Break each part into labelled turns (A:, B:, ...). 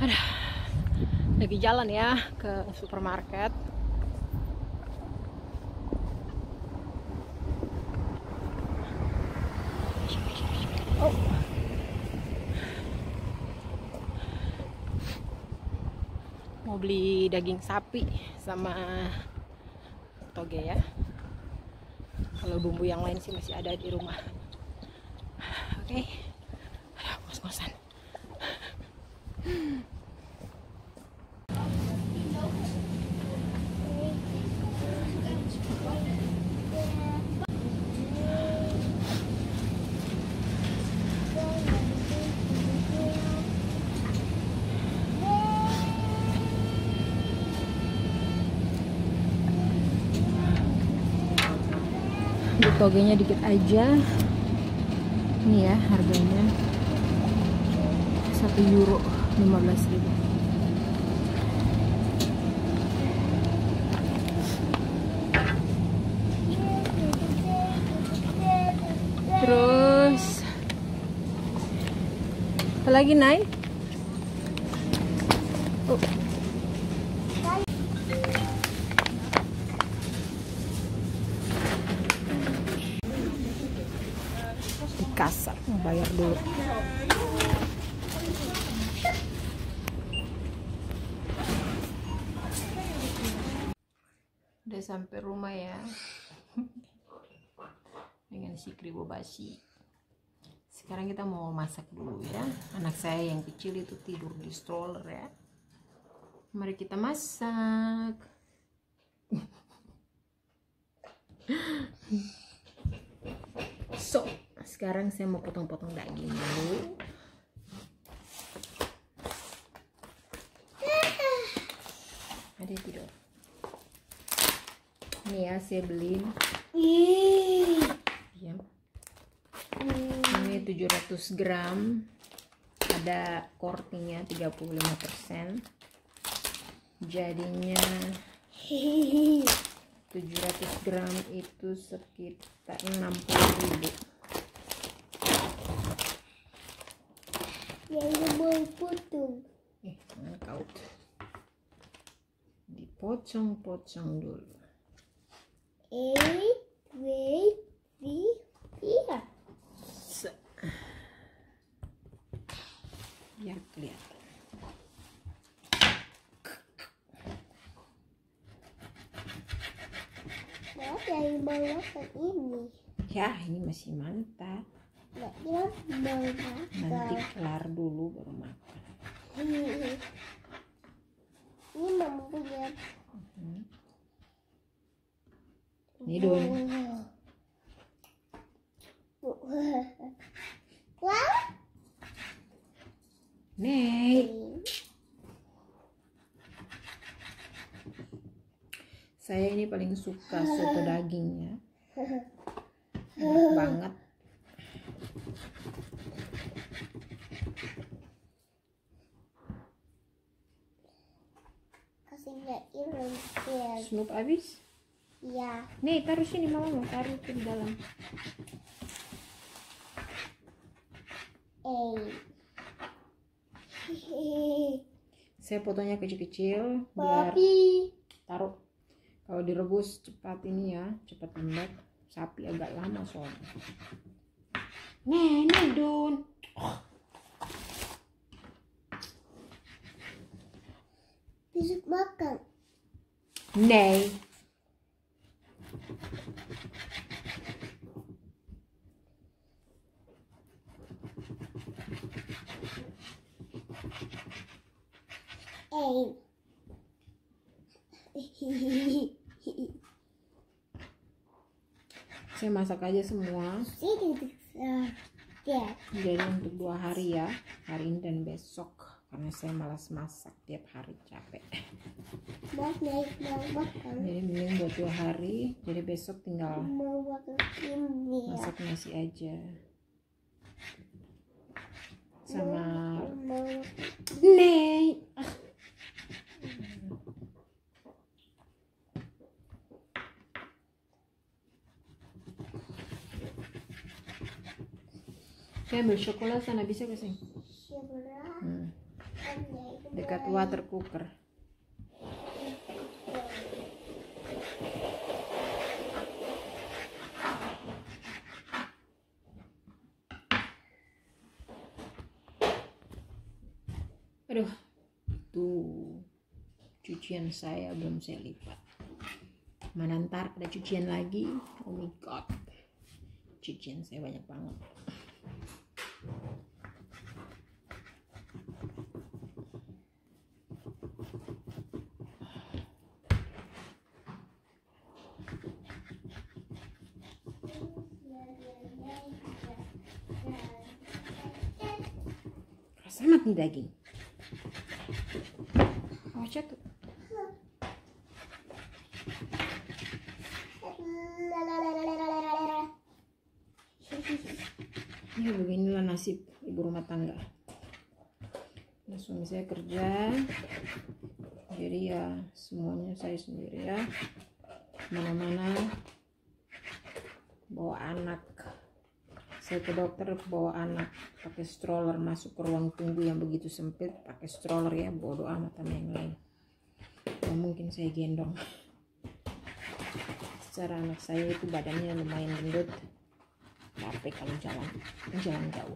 A: Aduh, lagi jalan ya ke supermarket. Oh. Mau beli daging sapi sama toge ya. Kalau bumbu yang lain sih masih ada di rumah. Oke. Aduh, ngos-ngosan. Togenya dikit aja. Ini ya harganya €1 15.000. Terus apa lagi naik? Oh. Kasar, mau bayar dulu. Udah sampai rumah ya, dengan si kribobashi. Sekarang kita mau masak dulu ya. Anak saya yang kecil itu tidur di stroller ya. Mari kita masak. So, sekarang saya mau potong-potong daging dulu. Ada tidur. Ini ya saya beli. Diam. Ini 700 gram. Ada kortingnya 35%. Jadinya 700 gram itu sekitar 60.000.
B: Yang mau potong.
A: Jangan kau. Dipotong-potong dulu. Biar kelihatan.
B: Dari bawah ke ini.
A: Ya, ini masih mantap. Nanti kelar dulu baru makan.
B: Ini mama punya.
A: Ini Don.
B: Wah.
A: Nek. Saya ini paling suka soto dagingnya. Enak banget.
B: Kasihnya ini.
A: Snoop habis?
B: Ya.
A: Nih, taruh sini, mama mau taruh ke dalam. Saya potongnya kecil-kecil biar taruh. Kalau direbus cepat ini ya, cepat lembek. Sapi agak lama soalnya. Nih Don.
B: Bisa makan.
A: Nih. Saya masak aja semua. Jadi untuk 2 hari ya, hari ini dan besok, karena saya malas masak tiap hari, capek. Jadi mending buat 2 hari, jadi besok tinggal masak nasi aja sama Nek. Saya ambil coklat sana, bisa gak sih?
B: Sebelah.
A: dekat water cooker. Aduh, tuh cucian saya belum saya lipat. Mana ntar ada cucian lagi. Oh my god, cucian saya banyak banget. Keras amat nih daging. Oh, jatuh. Ya beginilah nasib ibu rumah tangga. Nah, suami saya kerja, jadi ya semuanya saya sendiri ya. Mana-mana bawa anak. Saya ke dokter bawa anak pakai stroller, masuk ke ruang tunggu yang begitu sempit pakai stroller ya, bodo amat sama yang lain. Ya, mungkin saya gendong. Secara anak saya itu badannya lumayan gendut, capek kalau jalan jauh.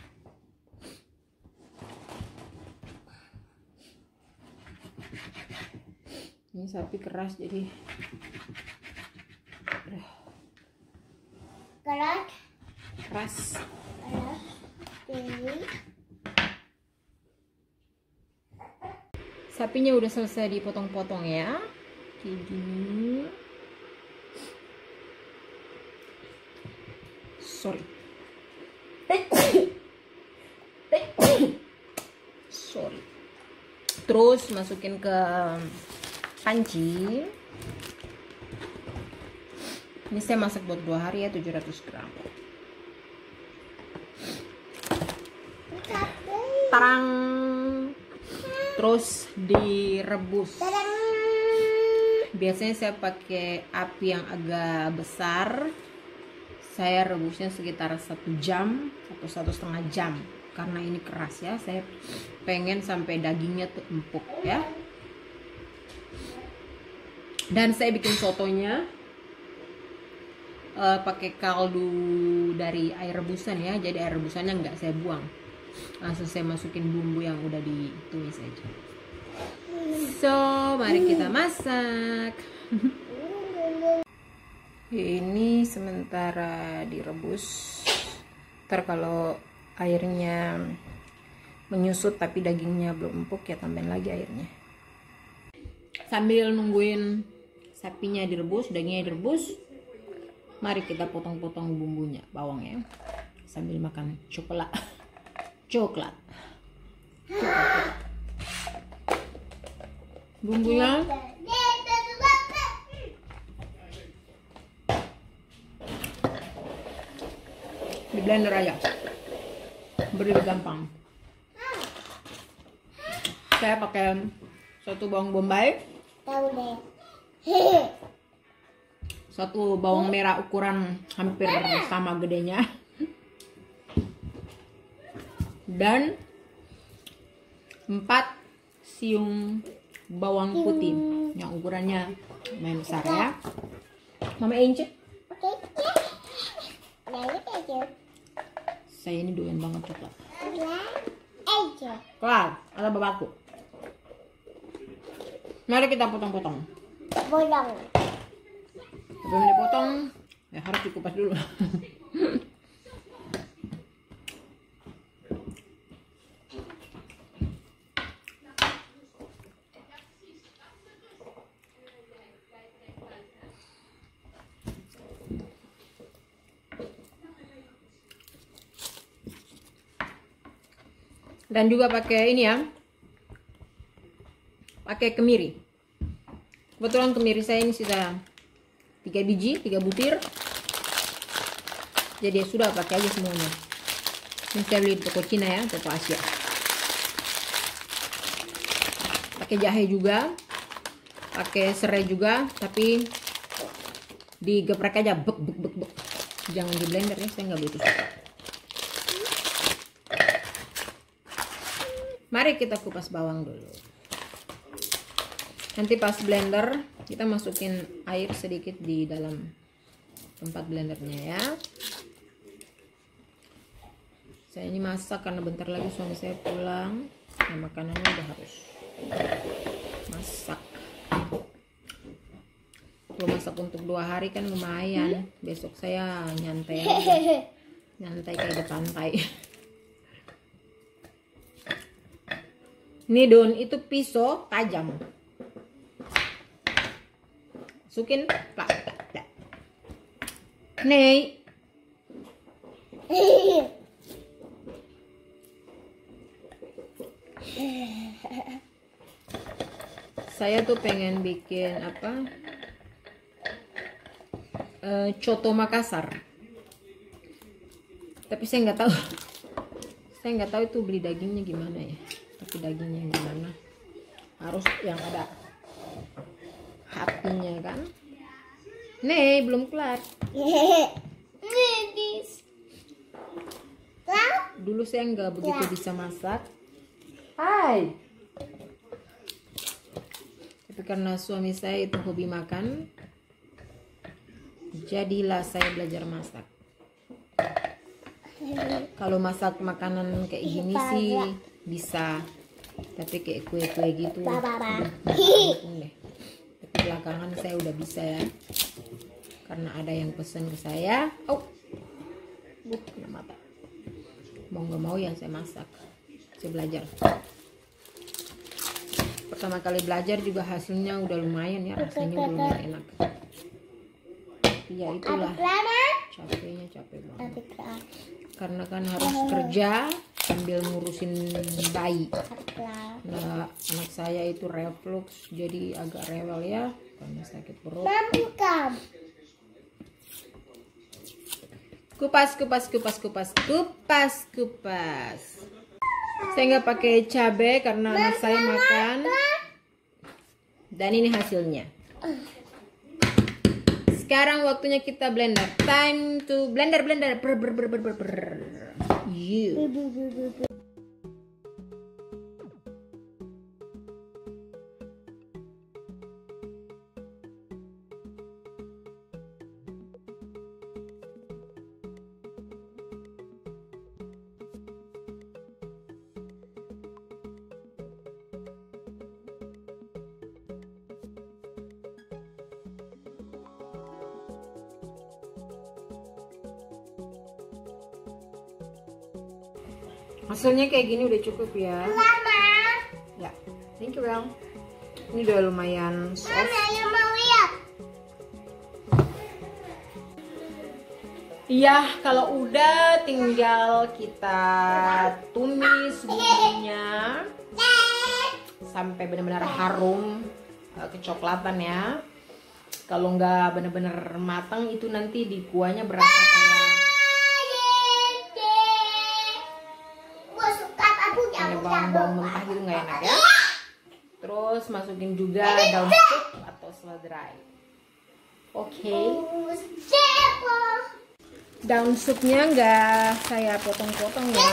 A: Ini sapi keras jadi keras. Sapinya udah selesai dipotong-potong ya, kayak gini. Sorry. Terus masukin ke panci. Ini saya masak buat 2 hari ya, 700 gram. Tarang. Terus direbus. Biasanya saya pakai api yang agak besar. Saya rebusnya sekitar 1 jam atau 1,5 jam. Karena ini keras ya, saya pengen sampai dagingnya tuh empuk ya. Dan saya bikin sotonya pakai kaldu dari air rebusan ya. Jadi air rebusannya nggak saya buang, langsung saya masukin bumbu yang udah ditumis aja. So mari kita masak. Ini sementara direbus. Ntar kalau airnya menyusut tapi dagingnya belum empuk ya tambahin lagi airnya. Sambil nungguin sapinya direbus, dagingnya direbus, mari kita potong-potong bumbunya, bawangnya, sambil makan coklat. Bumbunya di blender aja, beri gampang. Saya pakai 1 bawang bombay, 1 bawang merah ukuran hampir sama gedenya, dan 4 siung bawang putih yang ukurannya lumayan besar ya. Mama incit. Saya ini doyan banget coklat. Kelar, ada bapakku. Mari kita potong-potong. Sebelum dipotong, ya harus dikupas dulu. Dan juga pakai ini ya, pakai kemiri. Kebetulan kemiri saya ini sudah 3 biji, 3 butir. Jadi sudah pakai aja semuanya. Ini saya beli di toko Cina ya, toko Asia. Pakai jahe juga, pakai serai juga, tapi digeprek aja, bek. Jangan di blender ya, saya nggak butuh. Mari kita kupas bawang dulu. Nanti pas blender kita masukin air sedikit di dalam tempat blendernya ya. Saya ini masak karena bentar lagi suami saya pulang. Nah, makanannya udah harus masak. Kalau masak untuk 2 hari kan lumayan. Besok saya nyantai aja. Nyantai kayak di pantai. Nih Don, itu pisau tajam. Masukin, plak. Nih. Saya tuh pengen bikin apa? Coto Makassar. Tapi saya nggak tahu. Saya nggak tahu itu beli dagingnya gimana ya. Tapi dagingnya gimana? Harus yang ada hatinya kan? Nih, belum kelar. Dulu saya nggak begitu bisa masak. Hai. Tapi karena suami saya itu hobi makan, jadilah saya belajar masak. Kalau masak makanan kayak gini sih bisa, tapi kayak kue-kue gitu deh. Tapi belakangan saya udah bisa ya, karena ada yang pesen ke saya. Kena mata. Mau nggak mau ya saya masak, saya belajar. Pertama kali belajar juga hasilnya udah lumayan ya, rasanya udah lumayan enak. Ya itulah, capeknya capek banget. Karena kan harus kerja sambil ngurusin bayi. Nah, anak saya itu reflux, jadi agak rewel ya, karena sakit perut. Kupas. Saya nggak pakai cabai karena anak saya makan. Dan ini hasilnya. Sekarang waktunya kita blender. Time to blender. You. Hasilnya kayak gini udah cukup ya. Ya, thank you well. Ini udah lumayan soft.
B: Yang mau lihat?
A: Iya, kalau udah tinggal kita tumis bumbunya sampai benar-benar harum kecoklatan ya. Kalau nggak benar-benar matang itu nanti di kuahnya berasa kayak bawang-bawang mentah gitu, nggak enak ya. Terus masukin juga daun sup atau seledrai. Oke. Daun supnya nggak saya potong-potong ya.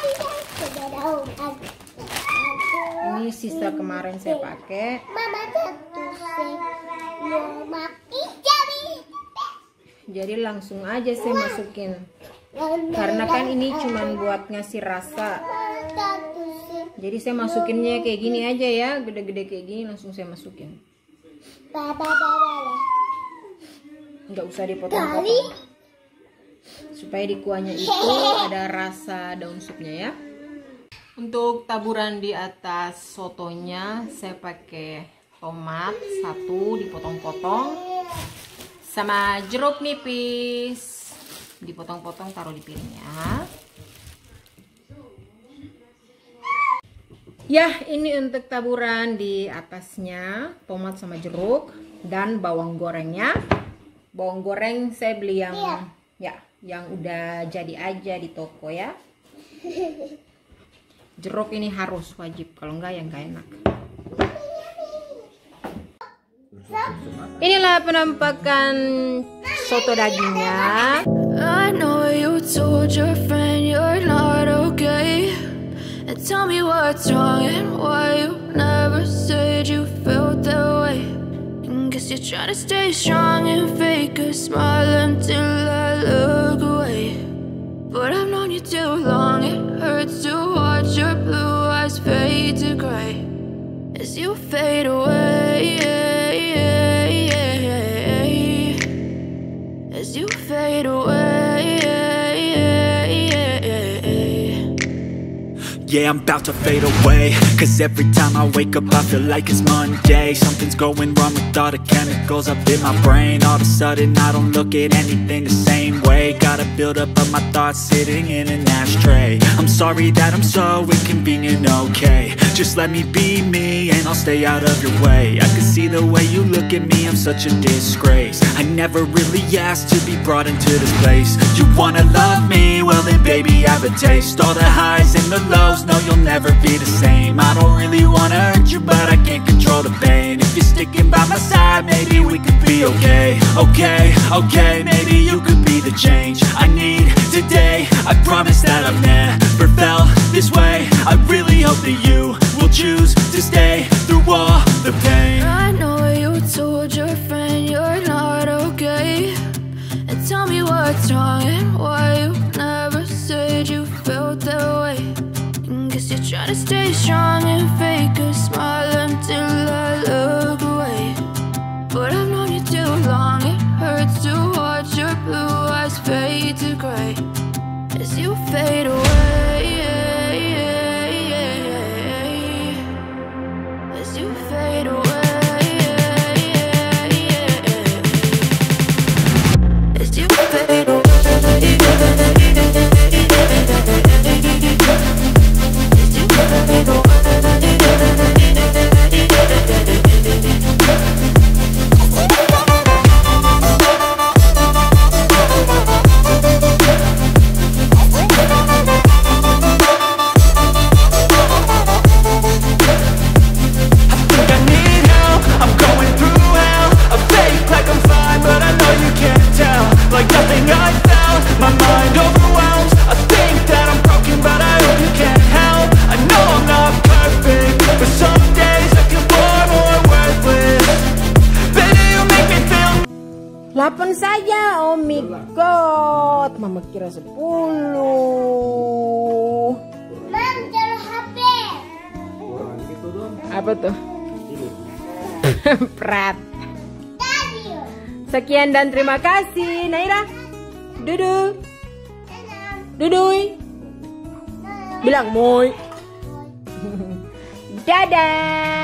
A: Ini sisa kemarin saya pakai. Jadi langsung aja saya masukin. Karena kan ini cuman buat ngasih rasa. Jadi saya masukinnya kayak gini aja ya, gede-gede kayak gini langsung saya masukin. Nggak usah dipotong-potong. Supaya di kuahnya itu ada rasa daun supnya ya. Untuk taburan di atas sotonya saya pakai tomat 1 dipotong-potong sama jeruk nipis dipotong-potong, taruh di piringnya. Ya, ini untuk taburan di atasnya, tomat sama jeruk dan bawang gorengnya. Bawang goreng saya beli yang yang udah jadi aja di toko ya. Jeruk ini harus wajib, kalau enggak ya enggak enak. Inilah penampakan soto dagingnya.
C: I know you told your friend you're not okay, and tell me what's wrong and why you never said you felt that way. And guess you're trying to stay strong and fake a smile until I look away. But I've known you too long, it hurts to watch your blue eyes fade to gray as you fade away, as you fade away.
D: Yeah, I'm about to fade away, cause every time I wake up I feel like it's Monday. Something's going wrong with all the chemicals up in my brain. All of a sudden I don't look at anything the same way. Gotta build up of my thoughts sitting in an ashtray. I'm sorry that I'm so inconvenient, okay. Just let me be me and I'll stay out of your way. I can see the way you look at me, I'm such a disgrace. I never really asked to be brought into this place. You wanna love me? Well then baby have a taste. All the highs and the lows, no you'll never be the same. I don't really wanna hurt you but I can't control the pain. If you're sticking by my side maybe we could be okay. Okay, maybe you could be the change I need today. I promise that I've never felt this way. I really hope that you will choose to stay through all the pain.
C: I know you told your friend you're not okay, and tell me what's wrong and why you never said you felt that way. And guess you're trying to stay strong and fake a smile until I look away. But I've known you too long, it hurts to watch your blue eyes fade to gray as you fade away, as you fade away. As you fade away, as you fade away.
A: Delapan saja, oh my god. Mama kira 10.
B: Mam, taruh HP.
A: Apa tuh? Prat.
B: Tadi.
A: Sekian dan terima kasih, Naira. Dudu. Dudui. Bilang moi. Dadah.